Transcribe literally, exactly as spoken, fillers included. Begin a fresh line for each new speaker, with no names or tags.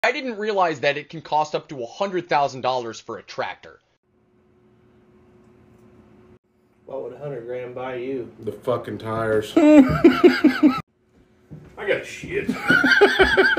I didn't realize that it can cost up to one hundred thousand dollars for a tractor.
What would a hundred grand buy you?
The fucking tires.
I got shit.